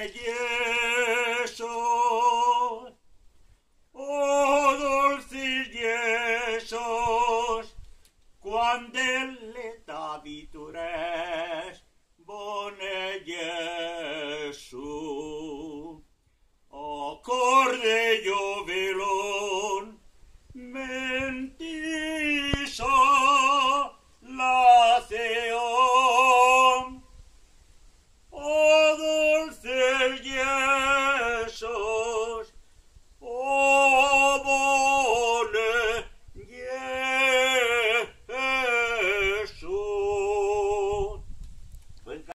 llesos, oh dulcis llesos, quan dell'età vitures bone Gesù, o cor de jovelon, me